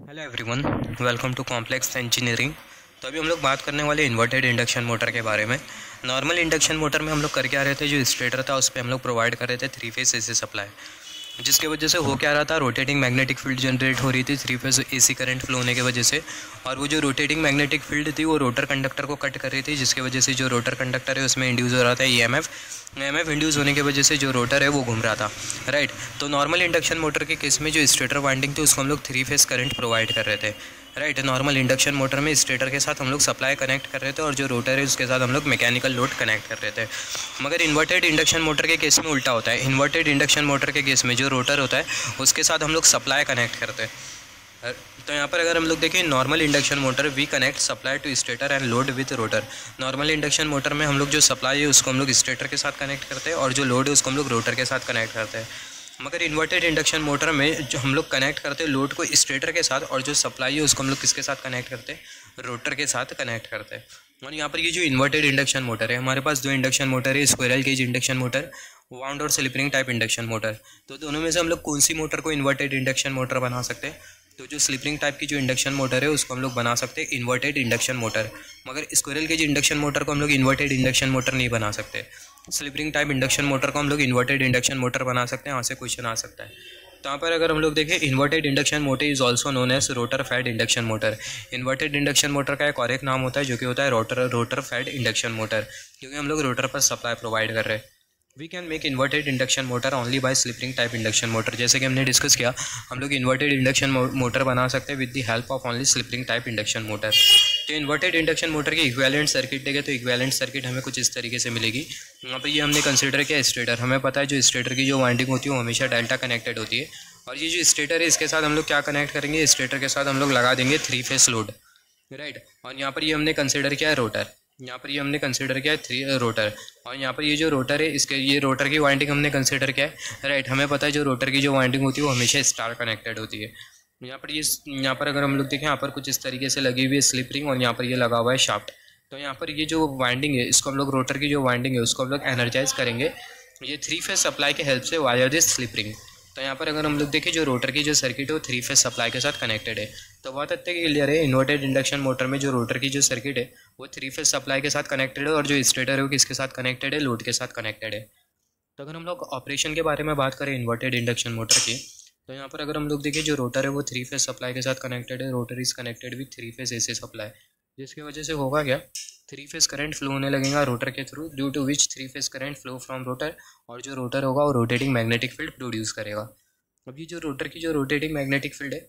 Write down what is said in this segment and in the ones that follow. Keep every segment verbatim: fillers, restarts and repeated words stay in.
Hello everyone, welcome to complex engineering. तो अभी हम लोग बात करने वाले इन्वर्टेड इंडक्शन मोटर के बारे में। नॉर्मल इंडक्शन मोटर में हम लोग कर क्या रहे थे, जो स्टेटर था उस पर हम लोग प्रोवाइड कर रहे थे थ्री फेस एसी सप्लाई, जिसके वजह से हो क्या रहा था, रोटेटिंग मैग्नेटिक फील्ड जनरेट हो रही थी three phase AC current flow होने की वजह से। और वो जो रोटेटिंग मैग्नेटिक फील्ड थी वो रोटर कंडक्टर को कट कर रही थी, जिसकी वजह से जो रोटर कंडक्टर है उसमें इंड्यूस हो रहा था E M F. M F induce होने की वजह से जो रोटर है वो घूम रहा था, राइट। तो नॉर्मल इंडक्शन मोटर के केस में जो स्टेटर वाइंडिंग थी उसको हम लोग थ्री फेस करंट प्रोवाइड कर रहे थे, राइट। नॉर्मल इंडक्शन मोटर में स्टेटर के साथ हम लोग सप्लाई कनेक्ट कर रहे थे और जो रोटर है उसके साथ हम लोग मैकेनिकल लोड कनेक्ट कर रहे थे। मगर इन्वर्टेड इंडक्शन मोटर के केस में उल्टा होता है। इन्वर्टेड इंडक्शन मोटर के केस में जो रोटर होता है उसके साथ हम लोग सप्लाई कनेक्ट करते हैं। तो यहाँ पर अगर हम लोग देखें, normal induction motor we connect supply to stator and load with rotor. Normal induction motor में हम लोग जो सप्लाई है उसको हम लोग स्टेटर के साथ कनेक्ट करते हैं और जो लोड है उसको हम लोग रोटर के साथ कनेक्ट करते हैं। मगर इन्वर्टेड इंडक्शन मोटर में जो हम लोग कनेक्ट करते हैं लोड को स्टेटर के साथ, और जो सप्लाई है उसको हम लोग किसके साथ कनेक्ट करते हैं, रोटर के साथ कनेक्ट करते हैं। और यहाँ पर ये जो इन्वर्टेड इंडक्शन मोटर है, हमारे पास दो इंडक्शन मोटर है, squirrel cage induction motor, wound और slip ring type induction motor. तो दोनों में से हम लोग कौन सी मोटर को इन्वर्टेड इंडक्शन मोटर बना सकते हैं? तो जो स्लिप रिंग टाइप की जो इंडक्शन मोटर है उसको हम लोग बना सकते हैं इन्वर्टेड इंडक्शन मोटर। मगर स्क्विरल केज इंडक्शन मोटर को हम लोग इन्वर्टेड इंडक्शन मोटर नहीं बना सकते। Slip ring type induction motor को हम लोग इन्वर्टेड इंडक्शन मोटर बना सकते हैं। यहाँ से क्वेश्चन आ सकता है। तो यहाँ पर अगर हम लोग देखें, inverted induction motor is also known as rotor fed induction motor. Inverted induction motor का एक और एक नाम होता है जो कि होता है rotor rotor fed induction motor, क्योंकि हम लोग रोटर पर सप्लाई प्रोवाइड कर रहे हैं। We can make inverted induction motor only by slip ring type induction motor. जैसे कि हमने डिस्कस किया, हम लोग इन्वर्टेड इंडक्शन मोटर बना सकते हैं with the help of only slip ring type induction motor. तो इन्वर्टेड इंडक्शन मोटर की इक्विवेलेंट सर्किट देखें तो इक्विवेलेंट सर्किट हमें कुछ इस तरीके से मिलेगी। यहाँ पर ये हमने कंसिडर किया स्टेटर। हमें पता है जो स्टेटर की जो वाइंडिंग होती है वो हमेशा डेल्टा कनेक्टेड होती है, और ये जो स्टेटर है इसके साथ हम लोग क्या कनेक्ट करेंगे, स्टेटर के साथ हम लोग लगा देंगे थ्री फेस लोड, राइट। और यहाँ पर ये हमने कंसिडर किया है रोटर। यहाँ पर ये हमने कंसिडर किया है थ्री रोटर। और यहाँ पर ये जो रोटर है इसके ये रोटर की वाइंडिंग हमने कंसिडर किया है, राइट। हमें पता है जो रोटर की जो वाइंडिंग होती है वो हमेशा स्टार कनेक्टेड होती है। यहाँ पर ये यहाँ पर अगर हम लोग देखें, यहाँ पर कुछ इस तरीके से लगी हुई है स्लिप रिंग और यहाँ पर ये लगा हुआ है शाफ्ट। तो यहाँ पर ये जो वाइंडिंग है इसको हम लोग रोटर की जो वाइंडिंग है उसको हम लोग एनर्जाइज करेंगे ये थ्री फेस सप्लाई के हेल्प से वाया दिस स्लिप रिंग। तो यहाँ पर अगर हम लोग देखें, जो रोटर की जो सर्किट है वो थ्री फेस सप्लाई के साथ कनेक्टेड है। तो बहुत हद तक क्लियर है, इन्वर्टेड इंडक्शन मोटर में जो रोटर की जो सर्किट है वो थ्री फेस सप्लाई के साथ कनेक्टेड है, और जो स्टेटर है वो किसके साथ कनेक्टेड है, लोड के साथ कनेक्टेड है। तो अगर हम लोग ऑपरेशन के बारे में बात करें इन्वर्टेड इंडक्शन मोटर की, तो यहाँ पर अगर हम लोग देखें, जो रोटर है वो थ्री फेस सप्लाई के साथ कनेक्टेड है। Rotor is connected with three phase AC supply, जिसकी वजह से होगा क्या, थ्री फेस करंट फ्लो होने लगेगा रोटर के through, due to which three phase current flow from rotor, और जो रोटर होगा वो रोटेटिंग मैग्नेटिक फील्ड प्रोड्यूस करेगा। अब ये जो रोटर की जो रोटेटिंग मैग्नेटिक फील्ड है,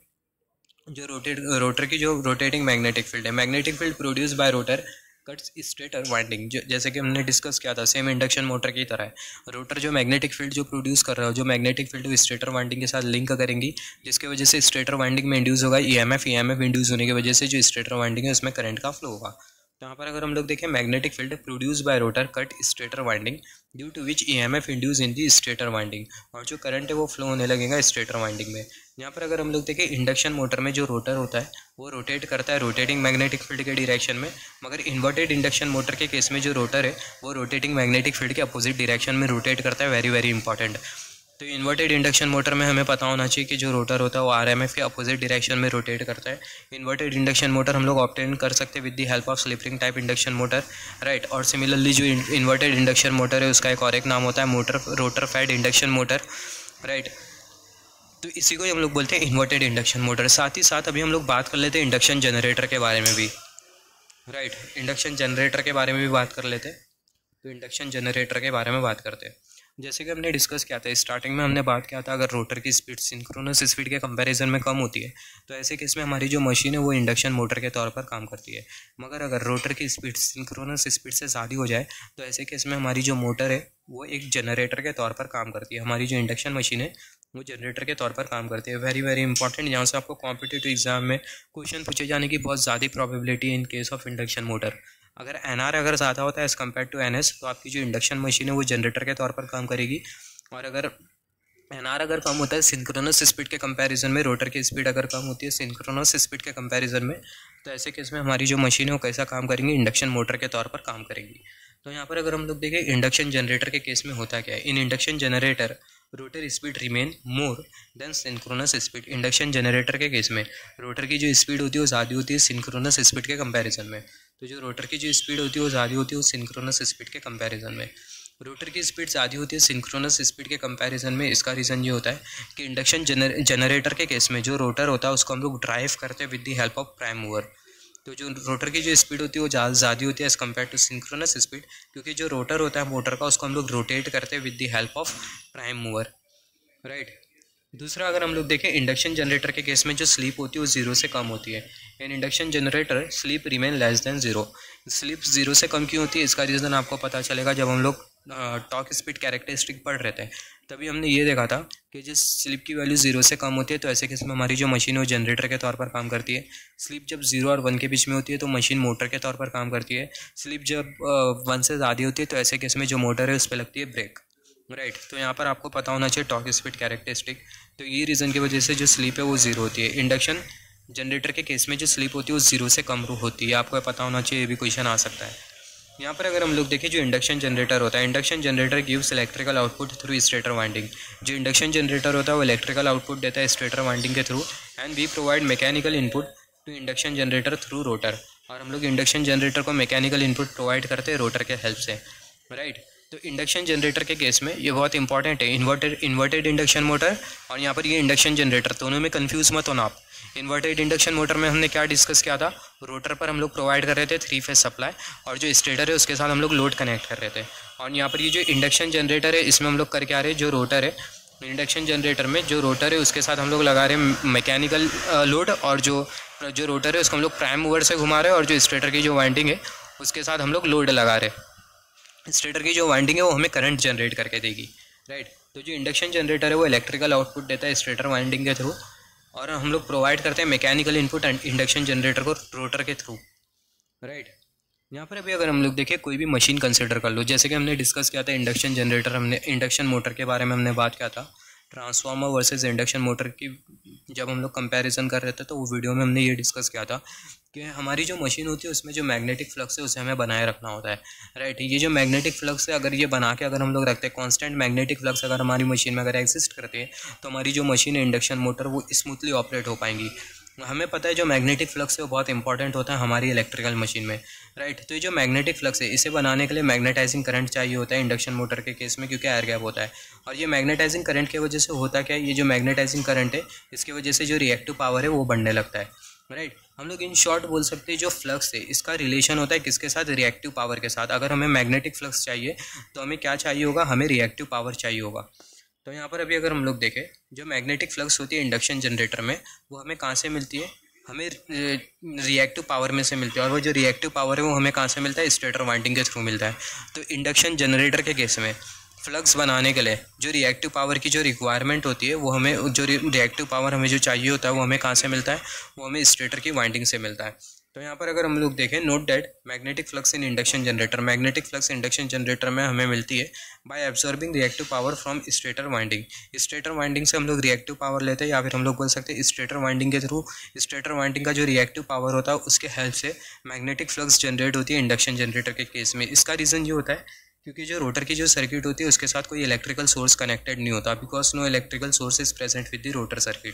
जो रोटेट रोटर की जो रोटेटिंग मैग्नेटिक फील्ड है, magnetic field produce by rotor cuts stator winding. जो जैसे कि हमने डिस्कस किया था, सेम इंडक्शन मोटर की तरह है। रोटर जो मैग्नेटिक फील्ड जो प्रोड्यूस कर रहा है, जो मैग्नेटिक फील्ड स्टेटर वाइंडिंग के साथ लिंक करेंगी, जिसकी वजह से स्टेटर वाइंडिंग में इंड्यूस होगा E M F. E M F induce होने की वजह से जो स्टेटर वाइंडिंग है उसमें करंट का फ्लो होगा। तो यहाँ पर अगर हम लोग देखें, magnetic field produce by rotor cut stator winding due to which EMF induce in the stator winding, और जो करंट है वो फ्लो होने लगेगा स्टेटर वाइंडिंग में। यहाँ पर अगर हम लोग देखें, इंडक्शन मोटर में जो रोटर होता है वो रोटेट करता है रोटेटिंग मैग्नेटिक फील्ड के डायरेक्शन में, मगर इन्वर्टेड इंडक्शन मोटर के केस में जो रोटर है वो रोटेटिंग मैग्नेटिक फील्ड के अपोजिट डायरेक्शन में रोटेट करता है। Very very important. तो इन्वर्टेड इंडक्शन मोटर में हमें पता होना चाहिए कि जो रोटर होता है वो आरएमएफ के अपोजिट डायरेक्शन में रोटेट करता है। इन्वर्टेड इंडक्शन मोटर हम लोग ऑब्टेन कर सकते हैं with the help of slip ring type induction motor, right. और सिमिलरली जो इन्वर्टेड इंडक्शन मोटर है उसका एक और एक नाम होता है motor rotor fed induction motor, right. तो इसी को ही हम लोग बोलते हैं इन्वर्टेड इंडक्शन मोटर। साथ ही साथ अभी हम लोग बात कर लेते हैं इंडक्शन जनरेटर के बारे में भी, राइट। इंडक्शन जनरेटर के बारे में भी बात कर लेते हैं। तो इंडक्शन जनरेटर के बारे में बात करते हैं। जैसे कि हमने डिस्कस किया था स्टार्टिंग में, हमने बात किया था अगर रोटर की स्पीड सिंक्रोनस स्पीड के कंपैरिजन में कम होती है तो ऐसे केस में हमारी जो मशीन है वो इंडक्शन मोटर के तौर पर काम करती है। मगर अगर रोटर की स्पीड सिंक्रोनस स्पीड से ज़्यादा हो जाए तो ऐसे केस में हमारी जो मोटर है वो एक जनरेटर के तौर पर काम करती है। हमारी जो इंडक्शन मशीन है वो जनरेटर के तौर पर काम करती है। वेरी वेरी इंपॉर्टेंट, यहाँ से आपको कॉम्पिटिटिव एग्जाम में क्वेश्चन पूछे जाने की बहुत ज़्यादा प्रोबेबिलिटी है in case of induction motor. अगर एन आर अगर ज़्यादा होता है as compare to N S, तो आपकी जो इंडक्शन मशीन है वो जनरेटर के तौर पर काम करेगी। और अगर एन आर अगर कम होता है सिंक्रोनस स्पीड के कंपैरिजन में, रोटर की स्पीड अगर कम होती है सिंक्रोनस स्पीड के कंपैरिजन में, तो ऐसे केस में हमारी जो मशीन है वो कैसा काम करेंगी, इंडक्शन मोटर के तौर पर काम करेंगी। तो यहाँ पर अगर हम लोग देखें इंडक्शन जनरेटर के केस में होता क्या है, in induction generator rotor speed remain more than synchronous speed. Induction generator के केस में रोटर की जो स्पीड होती है वो ज़्यादा होती है सिंक्रोनस स्पीड के कंपैरिजन में। तो जो रोटर की जो स्पीड होती है वो ज़्यादा होती है उस सिंक्रोनस स्पीड के कंपैरिजन में। रोटर की स्पीड ज़्यादा होती है सिंक्रोनस स्पीड के कंपैरिजन में। इसका रीज़न ये होता है कि इंडक्शन जनर जनरेटर के केस में जो रोटर होता है उसको हम लोग ड्राइव करते हैं with the help of prime mover. तो जो रोटर की जो स्पीड होती है वो ज़्यादा ज़्यादा होती है as compare to synchronous speed, क्योंकि जो रोटर होता है मोटर का उसको हम लोग रोटेट करते हैं with the help of prime mover, right. दूसरा अगर हम लोग देखें इंडक्शन जनरेटर के केस में जो स्लीप होती है वो जीरो से कम होती है। In induction generator slip remain less than zero. Slip zero से कम क्यों होती है इसका रीज़न आपको पता चलेगा जब हम लोग टॉर्क स्पीड कैरेक्टरिस्टिक पढ़ रहे थे, तभी हमने ये देखा था कि जिस स्लीप की वैल्यू जीरो से कम होती है तो ऐसे केस में हमारी जो मशीन है वो जनरेटर के तौर पर काम करती है। स्लीप जब जीरो और वन के बीच में होती है तो मशीन मोटर के तौर पर काम करती है। स्लीप जब वन से ज़्यादा होती है तो ऐसे केस में जो मोटर है उस पर लगती है ब्रेक, राइट right. तो यहाँ पर आपको पता होना चाहिए टॉर्क स्पीड कैरेक्टरिस्टिक। तो ये रीज़न की वजह से जो स्लीप है वो जीरो होती है। इंडक्शन जनरेटर के केस में जो स्लीप होती है वो जीरो से कम होती है, आपको पता होना चाहिए, ये भी क्वेश्चन आ सकता है। यहाँ पर अगर हम लोग देखें जो इंडक्शन जनरेटर होता है, induction generator gives electrical output through stator winding. जो इंडक्शन जनरेटर होता है वो इलेक्ट्रिकल आउटपुट देता है स्टेटर वाइंडिंग के through, and we provide mechanical input to induction generator through rotor. और हम लोग इंडक्शन जनरेटर को मैकेनिकल इनपुट प्रोवाइड करते हैं रोटर के हेल्प से, राइट right. तो इंडक्शन जनरेटर के केस में ये बहुत इंपॉर्टेंट है, इन्वर्टेड इन्वर्टेड इंडक्शन मोटर और यहाँ पर ये इंडक्शन जनरेटर, दोनों में कंफ्यूज मत होना आप। इन्वर्टेड इंडक्शन मोटर में हमने क्या डिस्कस किया था, रोटर पर हम लोग प्रोवाइड कर रहे थे थ्री फेज सप्लाई और जो स्टेटर है उसके साथ हम लोग लोड कनेक्ट कर रहे थे। और यहाँ पर ये जो इंडक्शन जनरेटर है इसमें हम लोग करके आ रहे हैं, जो रोटर है इंडक्शन जनरेटर में जो रोटर है उसके साथ हम लोग लगा रहे हैं मैकेनिकल लोड, और जो जो रोटर है उसको हम लोग प्राइम मूवर से घुमा रहे हैं, और जो स्टेटर की जो वाइंडिंग है उसके साथ हम लोग लोड लगा रहे हैं। स्टेटर की जो वाइंडिंग है वो हमें करंट जनरेट करके देगी, राइट। तो जो इंडक्शन जनरेटर है वो इलेक्ट्रिकल आउटपुट देता है स्टेटर वाइंडिंग के थ्रू, और हम लोग प्रोवाइड करते हैं मैकेनिकल इनपुट इंडक्शन जनरेटर को रोटर के थ्रू, राइट। यहाँ पर अभी अगर हम लोग देखें कोई भी मशीन कंसिडर कर लो, जैसे कि हमने डिस्कस किया था इंडक्शन जनरेटर, हमने इंडक्शन मोटर के बारे में हमने बात किया था, ट्रांसफार्मर वर्सेस इंडक्शन मोटर की जब हम लोग कंपैरिजन कर रहे थे तो वो वीडियो में हमने ये डिस्कस किया था कि हमारी जो मशीन होती है उसमें जो मैग्नेटिक फ्लक्स है उसे हमें बनाए रखना होता है, राइट। ये जो मैग्नेटिक फ्लक्स है अगर ये बना के अगर हम लोग रखते हैं, कांस्टेंट मैग्नेटिक फ्लक्स अगर हमारी मशीन में अगर एग्जिस्ट करती है तो हमारी जो मशीन है इंडक्शन मोटर वो स्मूथली ऑपरेट हो पाएंगी। हमें पता है जो मैग्नेटिक फ्लक्स है वो बहुत इंपॉर्टेंट होता है हमारी इलेक्ट्रिकल मशीन में, राइट। तो ये जो मैग्नेटिक फ्लक्स है इसे बनाने के लिए मैग्नेटाइजिंग करंट चाहिए होता है इंडक्शन मोटर के केस में, क्योंकि एयर गैप होता है। और ये मैग्नेटाइजिंग करंट की वजह से होता क्या है, ये जो मैग्नेटाइजिंग करंट है इसकी वजह से जो रिएक्टिव पावर है वो बढ़ने लगता है, राइट। हम लोग इन शॉर्ट बोल सकते हैं जो फ्लक्स है इसका रिलेशन होता है किसके साथ, रिएक्टिव पावर के साथ। अगर हमें मैग्नेटिक फ्लक्स चाहिए तो हमें क्या चाहिए होगा, हमें रिएक्टिव पावर चाहिए होगा। तो यहाँ पर अभी अगर हम लोग देखें जो मैग्नेटिक फ्लक्स होती है इंडक्शन जनरेटर में वो हमें कहाँ से मिलती है, हमें रिएक्टिव पावर में से मिलती है, और वो जो रिएक्टिव पावर है वो हमें कहाँ से मिलता है, स्टेटर वाइंडिंग के थ्रू मिलता है। तो इंडक्शन जनरेटर के केस में फ्लक्स बनाने के लिए जो रिएक्टिव पावर की जो रिक्वायरमेंट होती है वो हमें जो रिएक्टिव पावर हमें जो चाहिए होता है वो हमें कहाँ से मिलता है, वो हमें स्टेटर की वाइंडिंग से मिलता है। तो यहाँ पर अगर हम लोग देखें, note that magnetic flux in induction generator, magnetic flux induction generator में हमें मिलती है by absorbing reactive power from stator winding. Stator winding से हम लोग रिएक्टिव पावर लेते हैं, या फिर हम लोग बोल सकते हैं स्टेटर वाइंडिंग के थ्रू स्टेटर वाइंडिंग का जो रिएक्टिव पावर होता है उसके हेल्प से मैग्नेटिक फ्लक्स जनरेट होती है इंडक्शन जनरेटर के केस में। इसका रीज़न ये होता है क्योंकि जो रोटर की जो सर्किट होती है उसके साथ कोई इलेक्ट्रिकल सोर्स कनेक्टेड नहीं होता, because no electrical source is present with the rotor circuit.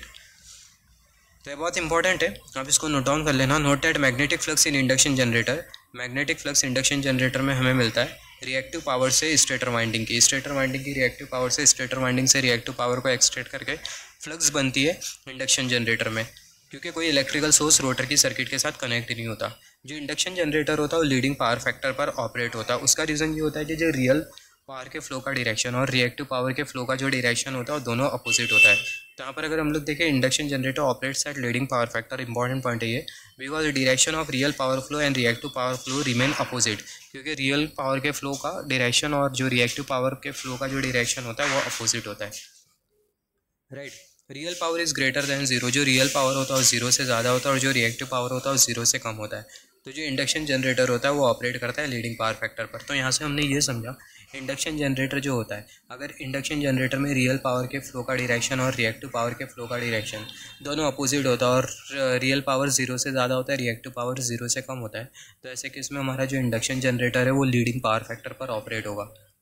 तो ये बहुत इंपॉर्टेंट है, आप इसको नोट डाउन कर लेना। Note that magnetic flux in induction generator, magnetic flux induction generator में हमें मिलता है रिएक्टिव पावर से स्टेटर वाइंडिंग की, स्टेटर वाइंडिंग की रिएक्टिव पावर से स्टेटर वाइंडिंग से रिएक्टिव पावर को एक्सट्रैक्ट करके फ्लक्स बनती है इंडक्शन जनरेटर में, क्योंकि कोई इलेक्ट्रिकल सोर्स रोटर की सर्किट के साथ कनेक्ट नहीं होता। जो इंडक्शन जनरेटर होता है वो लीडिंग पावर फैक्टर पर ऑपरेट होता है। उसका रीज़न ये होता है कि जो रियल पावर के फ्लो का डायरेक्शन और रिएक्टिव पावर के फ्लो का जो डायरेक्शन होता है वो दोनों अपोजिट होता है। तो यहाँ पर अगर हम लोग देखें induction generator operates at leading power factor, important point है ये, because direction of real power flow and reactive power flow remain opposite, क्योंकि रियल पावर के फ्लो का डायरेक्शन और जो रिएक्टिव पावर के फ्लो का जो डायरेक्शन होता है वो अपोजिट होता है, right. Real power is greater than zero, जो रियल पावर होता है वो जीरो से ज़्यादा होता है, और जो रिएक्टिव पावर होता है वो जीरो से कम होता है। तो जो इंडक्शन जनरेटर होता है वो ऑपरेट करता है लीडिंग पावर फैक्टर पर। तो यहाँ से हमने ये समझा इंडक्शन जनरेटर जो होता है, अगर इंडक्शन जनरेटर में रियल पावर के फ्लो का डायरेक्शन और रिएक्टिव पावर के फ्लो का डायरेक्शन दोनों अपोजिट होता है, और रियल पावर जीरो से ज़्यादा होता है, रिएक्टिव पावर जीरो से कम होता है, तो ऐसे केस में हमारा जो इंडक्शन जनरेटर है वो लीडिंग पावर फैक्टर पर ऑपरेट होगा।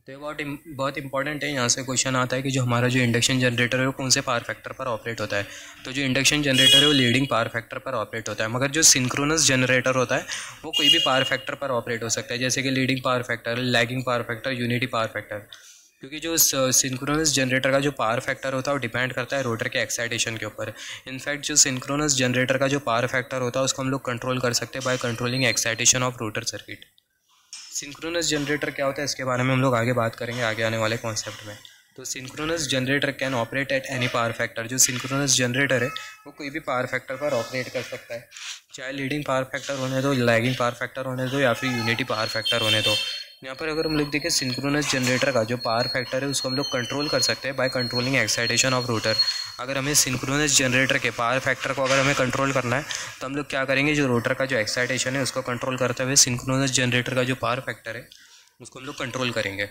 तो ये बहुत बहुत इंपॉर्टेंट है। यहाँ से क्वेश्चन आता है कि जो हमारा जो इंडक्शन जनरेटर है वो कौन से पावर फैक्टर पर ऑपरेट होता है। तो जो इंडक्शन जनरेटर है वो लीडिंग पावर फैक्टर पर ऑपरेट होता है, मगर जो सिंक्रोनस जनरेटर होता है वो कोई भी पावर फैक्टर पर ऑपरेट हो सकता है, जैसे कि leading power factor, lagging power factor, unity power factor. क्योंकि जो सिंक्रोनस जनरेटर का जो पावर फैक्टर होता है वो डिपेंड करता है रोटर के एक्साइटेशन के ऊपर। इनफैक्ट जो सिंक्रोनस जनरेटर का जो पावर फैक्टर होता है उसको हम लोग कंट्रोल कर सकते हैं by controlling excitation of rotor circuit. Synchronous generator क्या होता है इसके बारे में हम लोग आगे बात करेंगे आगे आने वाले कॉन्सेप्ट में। तो synchronous generator can operate at any power factor. जो सिंक्रोनस जनरेटर है वो कोई भी पावर फैक्टर पर ऑपरेट कर सकता है, चाहे लीडिंग पावर फैक्टर होने दो, लैगिंग पावर फैक्टर होने दो, या फिर यूनिटी पावर फैक्टर होने दो। यहाँ पर अगर हम लोग देखें सिंक्रोनस जनरेटर का जो पावर फैक्टर है उसको हम लोग कंट्रोल कर सकते हैं by controlling excitation of rotor. अगर हमें सिंक्रोनस जनरेटर के पावर फैक्टर को अगर हमें कंट्रोल करना है तो हम लोग क्या करेंगे, जो रोटर का जो एक्साइटेशन है उसको कंट्रोल करते हुए सिंक्रोनस जनरेटर का जो पावर फैक्टर है उसको हम लोग कंट्रोल करेंगे।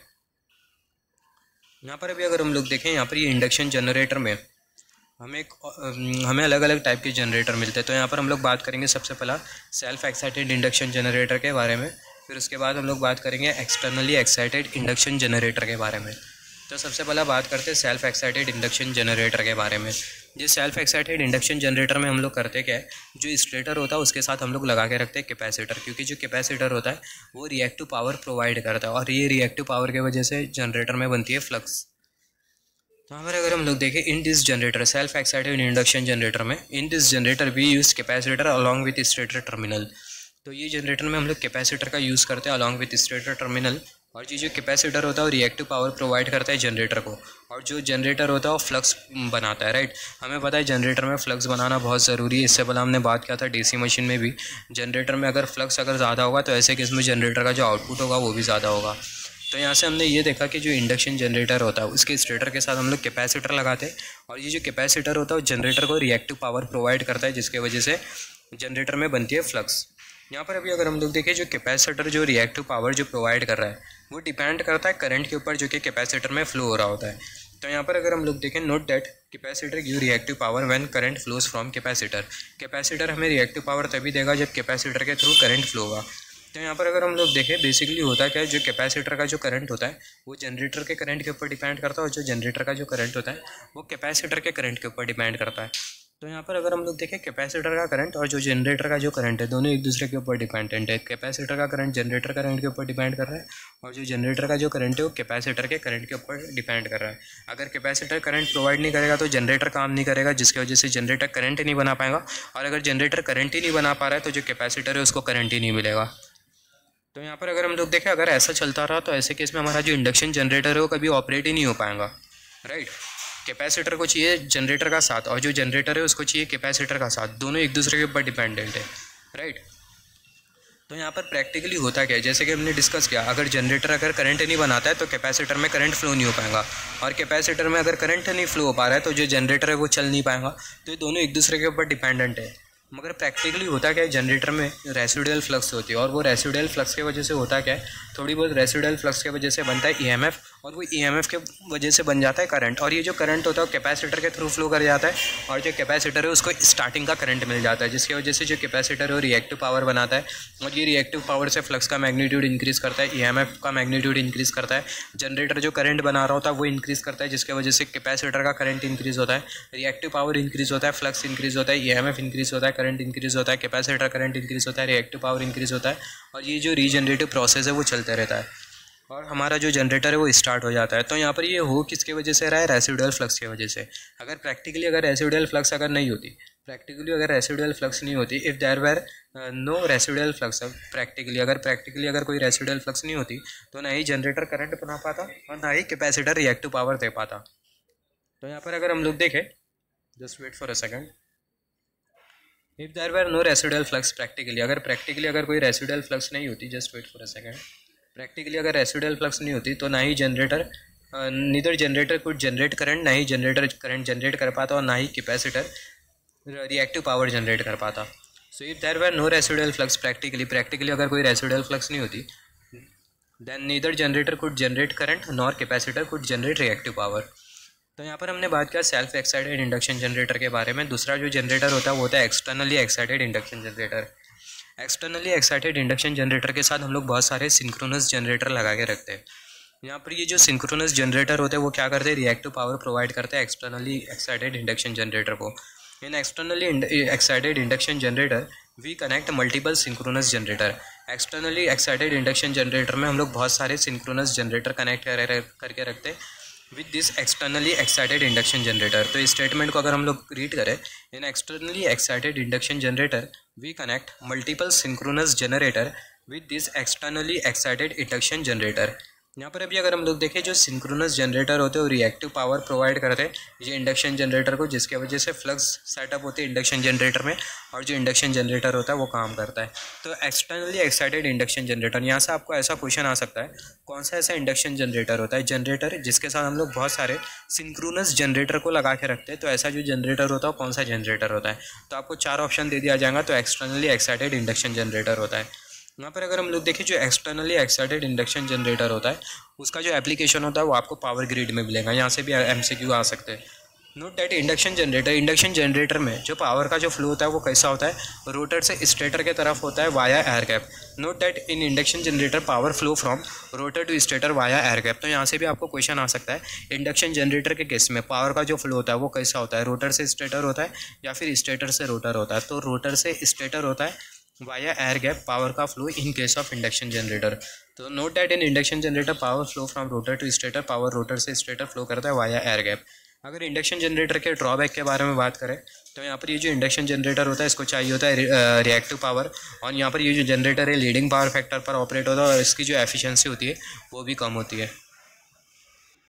यहाँ पर अभी अगर हम लोग देखें, यहाँ पर ये इंडक्शन जनरेटर में हमें एक हमें अलग अलग टाइप के जनरेटर मिलते हैं। तो यहाँ पर हम लोग बात करेंगे सबसे पहला सेल्फ एक्साइटेड इंडक्शन जनरेटर के बारे में, फिर उसके बाद हम लोग बात करेंगे एक्सटर्नली एक्साइटेड इंडक्शन जनरेटर के बारे में। तो सबसे पहला बात करते हैं सेल्फ एक्साइटेड इंडक्शन जनरेटर के बारे में। जो सेल्फ एक्साइटेड इंडक्शन जनरेटर में हम लोग करते क्या है, जो स्टेटर होता है उसके साथ हम लोग लगा के रखते हैं कैपेसिटर, क्योंकि जो कैपेसिटर होता है वो रिएक्टिव पावर प्रोवाइड करता है और ये रिएक्टिव पावर की वजह से जनरेटर में बनती है फ्लक्स। तो यहाँ पर अगर हम लोग देखें in this generator self excited induction generator में, in this generator we use capacitor along with stator terminal. तो ये जनरेटर में हम लोग कैपेसिटर का यूज़ करते हैं अलॉन्ग विथ स्टेटर टर्मिनल, और ये जो कैपेसिटर होता है वो रिएक्टिव पावर प्रोवाइड करता है जनरेटर को, और जो जनरेटर होता है वो फ्लक्स बनाता है। राइट, हमें पता है जनरेटर में फ्लक्स बनाना बहुत ज़रूरी है। इससे पहले हमने बात किया था डीसी मशीन में भी, जनरेटर में अगर फ्लक्स अगर ज़्यादा होगा तो ऐसे केस में जनरेटर का जो आउटपुट होगा वो भी ज़्यादा होगा। तो यहाँ से हमने ये देखा कि जो इंडक्शन जनरेटर होता है उसके स्टेटर के साथ हम लोग कैपेसिटर लगाते हैं, और ये जो कैपेसिटर होता है वो जनरेटर को रिएक्टिव पावर प्रोवाइड करता है, जिसकी वजह से जनरेटर में बनती है फ्लक्स। यहाँ पर अभी अगर हम लोग देखें, जो कैपेसिटर जो रिएक्टिव पावर जो प्रोवाइड कर रहा है वो डिपेंड करता है करंट के ऊपर जो कि कैपेसिटर में फ्लो हो रहा होता है। तो यहाँ पर अगर हम लोग देखें, note that capacitor give reactive power when current flows from capacitor. Capacitor हमें रिएक्टिव पावर तभी देगा जब कैपेसिटर के थ्रू करंट फ्लो होगा। तो यहाँ पर अगर हम लोग देखें, बेसिकली होता क्या है, जो कैपेसिटर का जो करंट होता है वो जनरेटर के करंट के ऊपर डिपेंड करता है, और जो जनरेटर का जो करंट होता है वो कैपेसिटर के करंट के ऊपर डिपेंड करता है। तो यहाँ पर अगर हम लोग देखें, कैपेसिटर का करंट और जो जनरेटर का जो करंट है दोनों एक दूसरे के ऊपर डिपेंडेंट है। कैपेसिटर का करंट जनरेटर करंट के ऊपर डिपेंड कर रहा है, और जो जनरेटर का जो करंट है वो कैपेसिटर के करंट के ऊपर डिपेंड कर रहा है। अगर कैपेसिटर करंट प्रोवाइड नहीं करेगा तो जनरेटर काम नहीं करेगा, जिसकी वजह से जनरेटर करंट ही नहीं बना पाएगा, और अगर जनरेटर करंट ही नहीं बना पा रहा है तो जो कैपेसिटर है उसको करंट ही नहीं मिलेगा। तो यहाँ पर अगर हम लोग देखें, अगर ऐसा चलता रहा तो ऐसे केस में हमारा जो इंडक्शन जनरेटर है वो कभी ऑपरेट ही नहीं हो पाएगा। राइट, कैपेसिटर को चाहिए जनरेटर का साथ, और जो जनरेटर है उसको चाहिए कैपेसिटर का साथ, दोनों एक दूसरे के ऊपर डिपेंडेंट है। राइट, तो यहाँ पर प्रैक्टिकली होता क्या है, जैसे कि हमने डिस्कस किया, अगर जनरेटर अगर करंट नहीं बनाता है तो कैपेसिटर में करंट फ्लो नहीं हो पाएगा, और कैपेसिटर में अगर करंट नहीं फ्लो हो पा रहा है तो जो जनरेटर है वो चल नहीं पाएगा। तो ये दोनों एक दूसरे के ऊपर डिपेंडेंट है। मगर प्रैक्टिकली होता क्या है, जनरेटर में रेसिडुअल फ्लक्स होती है, और वो रेसिडुअल फ्लक्स की वजह से होता क्या है, थोड़ी बहुत रेसिडुअल फ्लक्स की वजह से बनता है ईएमएफ, और वो ईएमएफ के वजह से बन जाता है करंट, और ये जो करंट होता है वो कैपेसिटर के थ्रू फ्लो कर जाता है, और जो कैपेसिटर है उसको स्टार्टिंग का करंट मिल जाता है, जिसकी वजह से जो कैपेसिटर है वो रिएक्टिव पावर बनाता है, और ये रिएक्टिव पावर से फ्लक्स का मैग्नीट्यूड इंक्रीज़ करता है, ईएमएफ का मैग्नीट्यूड इंक्रीज़ करता है, जनरेटर जो करंट बना रहा होता है वो इंक्रीज़ करता है, जिसकी वजह से कैपेसिटर का करंट इंक्रीज़ होता है, रिएक्टिव पावर इंक्रीज़ होता है, फ्लक्स इंक्रीज़ होता है, ईएमएफ इंक्रीज़ होता है, करंट इंक्रीज़ होता है, कैपेसिटर करंट इंक्रीज़ होता है, रिएक्टिव पावर इंक्रीज़ होता है, और ये जो रीजनरेटिव प्रोसेस है वो चलता रहता है, और हमारा जो जनरेटर है वो स्टार्ट हो जाता है। तो यहाँ पर ये हो किसके वजह से रहा है, रेसिडुअल फ्लक्स की वजह से। अगर प्रैक्टिकली अगर रेसिडुअल फ्लक्स अगर नहीं होती प्रैक्टिकली अगर रेसिडुअल फ्लक्स नहीं होती if there were no residual flux, practically अगर प्रैक्टिकली अगर कोई रेसिडुअल फ्लक्स नहीं होती तो ना ही जनरेटर करंट बना पाता और ना ही कैपेसिटर रिएक्टिव पावर दे पाता। तो यहाँ पर अगर हम लोग देखें, just wait for a second, if there were no residual flux, practically अगर प्रैक्टिकली अगर कोई रेसिडुअल फ्लक्स नहीं होती, just wait for a second, practically अगर रेसिडुअल फ्लक्स नहीं होती तो ना ही generator neither generator could generate current, ना ही जनरेटर करंट जनरेट कर पाता और ना ही कैपेसिटर रिएक्टिव पावर जनरेट कर पाता। So if there were no residual flux, practically practically अगर कोई रेसिडुअल फ्लक्स नहीं होती, then neither generator could generate current nor capacitor could generate reactive power. तो यहाँ पर हमने बात किया सेल्फ एक्साइटेड इंडक्शन जनरेटर के बारे में। दूसरा जो जनरेटर होता है वो होता है externally excited induction generator. Externally excited induction generator के साथ हम लोग बहुत सारे सिंक्रोनस जनरेटर लगा के रखते हैं। यहाँ पर ये जो सिंक्रोनस जनरेटर होते हैं वो क्या करते हैं, रिएक्टिव पावर प्रोवाइड करते हैं एक्सटर्नली एक्साइटेड इंडक्शन जनरेटर को। In externally excited induction generator we connect multiple synchronous generator. Externally excited induction generator में हम लोग बहुत सारे सिंक्रोनस जनरेटर कनेक्ट कर करके रखते हैं with this externally excited induction generator. तो इस स्टेटमेंट को अगर हम लोग रीड करें, in externally excited induction generator we connect multiple synchronous generator with this externally excited induction generator. यहाँ पर अभी अगर हम लोग देखें, जो सिंक्रोनस जनरेटर होते हैं वो रिएक्टिव पावर प्रोवाइड करते हैं ये इंडक्शन जनरेटर को, जिसके वजह से फ्लक्स सेटअप होती है इंडक्शन जनरेटर में और जो इंडक्शन जनरेटर होता है वो काम करता है। तो एक्सटर्नली एक्साइटेड इंडक्शन जनरेटर, यहाँ से आपको ऐसा क्वेश्चन आ सकता है, कौन सा ऐसा इंडक्शन जनरेटर होता है, जनरेटर जिसके साथ हम लोग बहुत सारे सिंक्रोनस जनरेटर को लगा के रखते हैं। तो ऐसा जो जनरेटर होता है कौन सा जनरेटर होता है, तो आपको चार ऑप्शन दे दिया जाएगा। तो एक्सटर्नली एक्साइटेड इंडक्शन जनरेटर होता है। यहाँ पर अगर हम लोग देखें, जो एक्सटर्नली एक्साइटेड इंडक्शन जनरेटर होता है उसका जो एप्लीकेशन होता है वो आपको पावर ग्रिड में मिलेगा। यहाँ से भी एमसीक्यू आ सकते हैं। Note that induction generator, induction generator में जो पावर का जो फ्लो होता है वो कैसा होता है, रोटर से स्टेटर के तरफ होता है via air gap. Note that in induction generator power flow from rotor to stator via air gap. तो यहाँ से भी आपको क्वेश्चन आ सकता है, इंडक्शन जनरेटर के केस में पावर का जो फ्लो होता है वो कैसा होता है, रोटर से स्टेटर होता है या फिर स्टेटर से रोटर होता है। तो रोटर से स्टेटर होता है वाया एयर गैप पावर का flow in case of induction generator. तो note that in induction generator power flow from rotor to stator, power rotor से स्टेटर फ्लो करता है वाया एयर गैप। अगर इंडक्शन जनरेटर के drawback के बारे में बात करें तो यहाँ पर ये जो इंडक्शन जनरेटर होता है इसको चाहिए होता है रिएक्टिव पावर, और यहाँ पर ये जो जनरेटर है लीडिंग पावर फैक्टर पर ऑपरेट होता है और इसकी जो एफिशिएंसी होती है वो भी कम होती है।